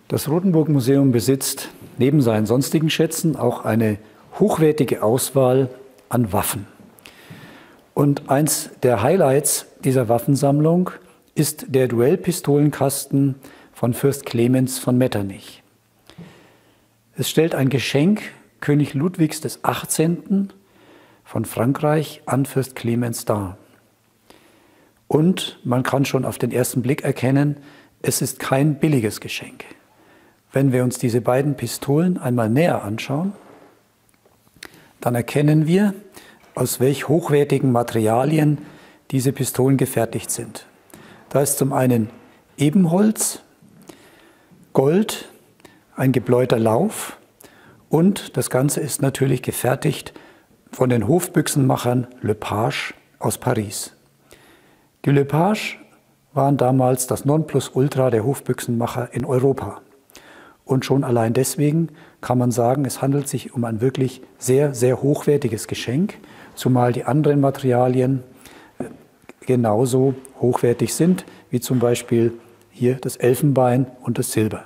Das Rothenburg-Museum besitzt neben seinen sonstigen Schätzen auch eine hochwertige Auswahl an Waffen. Und eins der Highlights dieser Waffensammlung ist der Duellpistolenkasten von Fürst Clemens von Metternich. Es stellt ein Geschenk König Ludwigs des 18. von Frankreich an Fürst Clemens dar. Und man kann schon auf den ersten Blick erkennen, es ist kein billiges Geschenk. Wenn wir uns diese beiden Pistolen einmal näher anschauen, dann erkennen wir, aus welch hochwertigen Materialien diese Pistolen gefertigt sind. Da ist zum einen Ebenholz, Gold, ein gebläuter Lauf und das Ganze ist natürlich gefertigt von den Hofbüchsenmachern Lepage aus Paris. Die Lepage waren damals das Nonplusultra der Hofbüchsenmacher in Europa. Und schon allein deswegen kann man sagen, es handelt sich um ein wirklich sehr, sehr hochwertiges Geschenk, zumal die anderen Materialien genauso hochwertig sind, wie zum Beispiel hier das Elfenbein und das Silber.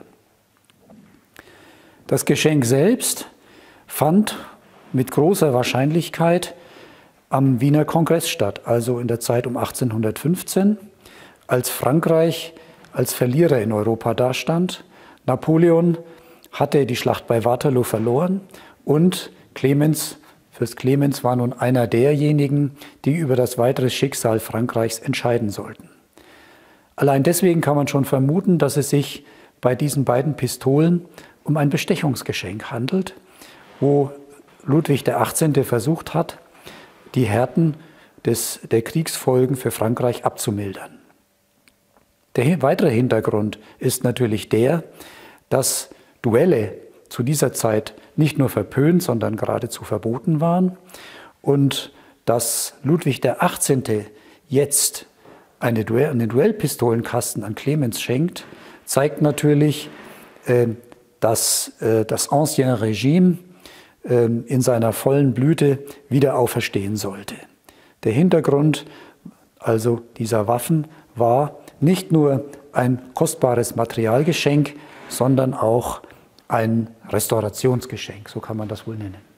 Das Geschenk selbst fand mit großer Wahrscheinlichkeit am Wiener Kongress statt, also in der Zeit um 1815, als Frankreich als Verlierer in Europa dastand. Napoleon hatte die Schlacht bei Waterloo verloren und Fürst Clemens war nun einer derjenigen, die über das weitere Schicksal Frankreichs entscheiden sollten. Allein deswegen kann man schon vermuten, dass es sich bei diesen beiden Pistolen um ein Bestechungsgeschenk handelt, wo Ludwig XVIII. Versucht hat, die Härten der Kriegsfolgen für Frankreich abzumildern. Der weitere Hintergrund ist natürlich der, dass Duelle zu dieser Zeit nicht nur verpönt, sondern geradezu verboten waren und dass Ludwig XVIII. Jetzt einen Duellpistolenkasten an Clemens schenkt, zeigt natürlich, dass das Ancien Regime in seiner vollen Blüte wieder auferstehen sollte. Der Hintergrund also dieser Waffen war nicht nur ein kostbares Materialgeschenk, sondern auch ein Restaurationsgeschenk, so kann man das wohl nennen.